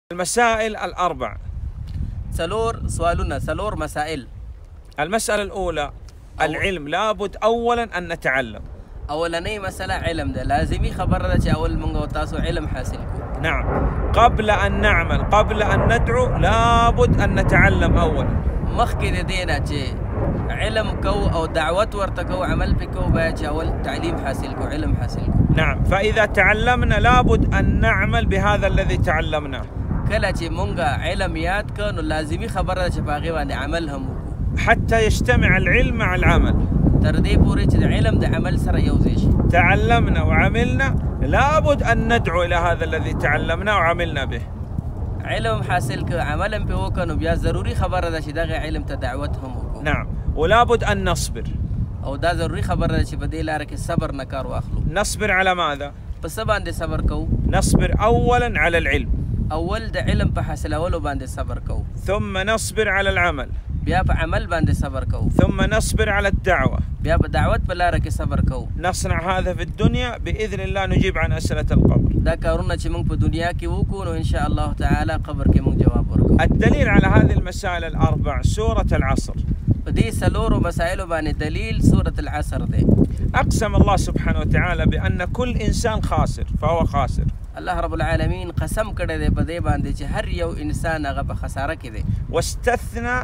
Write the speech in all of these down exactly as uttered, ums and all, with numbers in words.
المسائل الأربع. سلور سوالنا سلور مسائل. المسألة الأولى العلم، لابد أولا أن نتعلم. أولا ني مسألة علم ده لازمي خبر ده أول من قوتاسو علم حاصلكو. نعم، قبل أن نعمل قبل أن ندعو لابد أن نتعلم أولا. مخكي دينا جي علم كو أو دعوت ورتكو عمل بكو باج أول تعليم حاصلكو علم حاصلكو. نعم، فإذا تعلمنا لابد أن نعمل بهذا الذي تعلمناه. كلا جي مونغا علم ياد كانوا لازمي خبر ده باقي وان عملهم حتى يجتمع العلم مع العمل. تردي بوريج العلم ده عمل سر يوزيش. تعلمنا وعملنا لابد أن ندعو إلى هذا الذي تعلمناه وعملنا به. علم حاصلك عملا به كانوا بيا ضروري خبر ده شداغ علم تدعوتهم. نعم، ولابد أن نصبر. أو ده ضروري خبر ده شبدي لارك الصبر نكار واخلو. نصبر على ماذا؟ بس باندي صبر كو. نصبر أولا على العلم. أول ده علم بحاصل أولو باندي صبر كو. ثم نصبر على العمل. بياب عمل باندي صبر كو. ثم نصبر على الدعوة. بياب دعوت بلارك صبر كو. نصنع هذا في الدنيا بإذن الله، نجيب عن أسئلة القبر. ده كارونا شي في الدنيا كي وكون وإن شاء الله تعالى قبر كي من جواب وركو. الدليل على هذه المسائل الأربع سورة العصر. ودي سلور ومسائل بان دليل سورة العصر دي. أقسم الله سبحانه وتعالى بأن كل إنسان خاسر فهو خاسر. الله رب العالمين قسم كده دي بدي باندي هر يو إنسان غب خسارة كده. واستثنى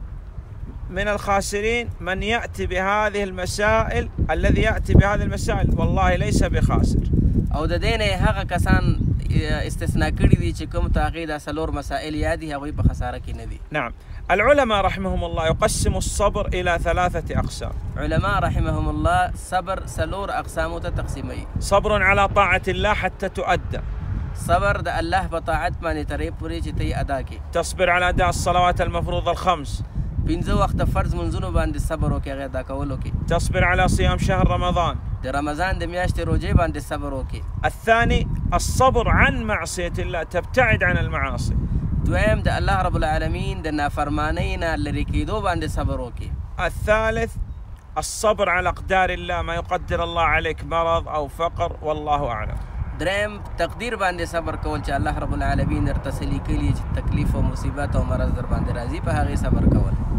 من الخاسرين من يأتي بهذه المسائل، الذي يأتي بهذه المسائل والله ليس بخاسر. أو ددينا هذا كسان استثناء كردي دي شكم تعقيد سلور مسائل يادي هوي بخسارة كده دي. نعم، العلماء رحمهم الله يقسم الصبر إلى ثلاثة أقسام. علماء رحمهم الله صبر سلور أقسامه تقسيمي. صبر على طاعة الله حتى تؤدى. صبر ده الله بطاعت ما نتري بريج تي أداكي. تصبر على أداء الصلوات المفروضة الخمس. بينزو وقت فرض منزونو باند الصبر وكي غير داك أولوكي. تصبر على صيام شهر رمضان. ده رمضان ده مياشت روجي باند الصبر وكي. الثاني الصبر عن معصية الله، تبتعد عن المعاصي. دوام ده الله رب العالمين ده نافرمانينا اللي ركيدو باند الصبر وكي. الثالث الصبر على أقدار الله، ما يقدر الله عليك مرض أو فقر والله أعلم. دريم تقدير باندې صبر کول چې الله رب العالمین درته سلی کلی چې تکلیف او مصیبت او مرض در باندې راځي په هغه صبر کول.